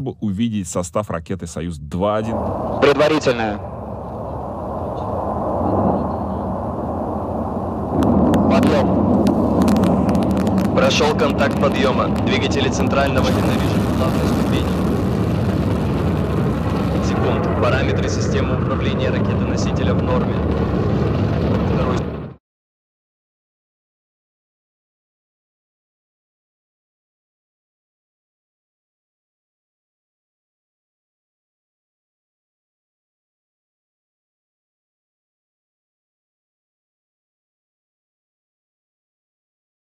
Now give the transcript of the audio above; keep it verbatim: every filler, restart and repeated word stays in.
чтобы увидеть состав ракеты «Союз-два один». Предварительная. Подъем. Прошел контакт подъема. Двигатели центрального динамича главной ступени. Секунд. Параметры системы управления ракеты-носителя в норме. Второй...